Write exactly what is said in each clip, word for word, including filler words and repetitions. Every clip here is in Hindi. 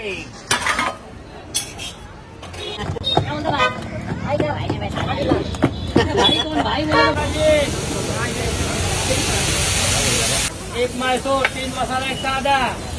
एक मैसूर, तीन मसाला, एक सादा।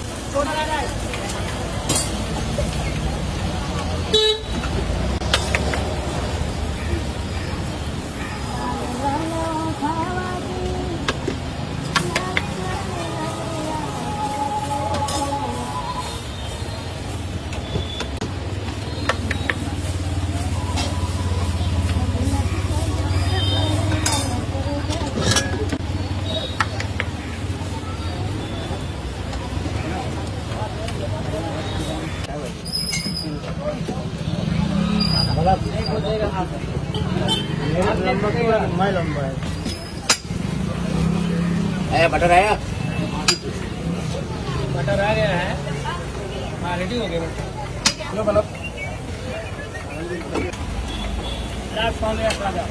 लंबा लंबा है। बटर आया, बटर आ गया है। हाँ रेडी हो गया लो मतलब लास्ट कौन है सादा।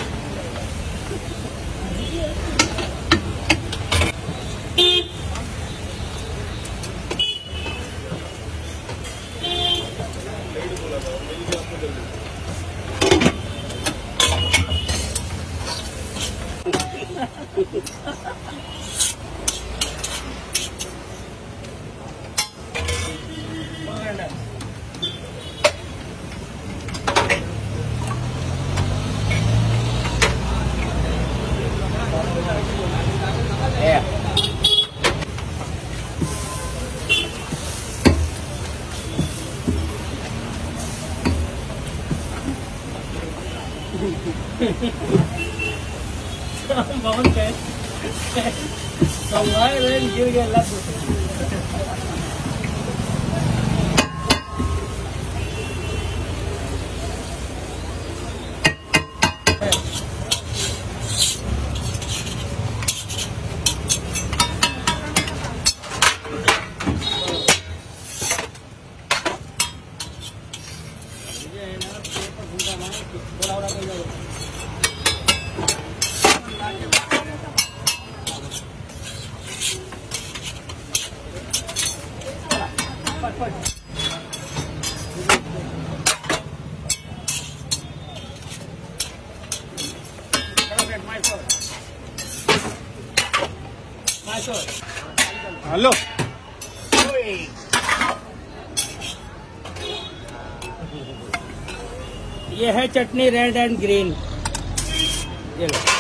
बहुत है गिर गया लग हेलो ये है चटनी रेड एंड ग्रीन। ये लो।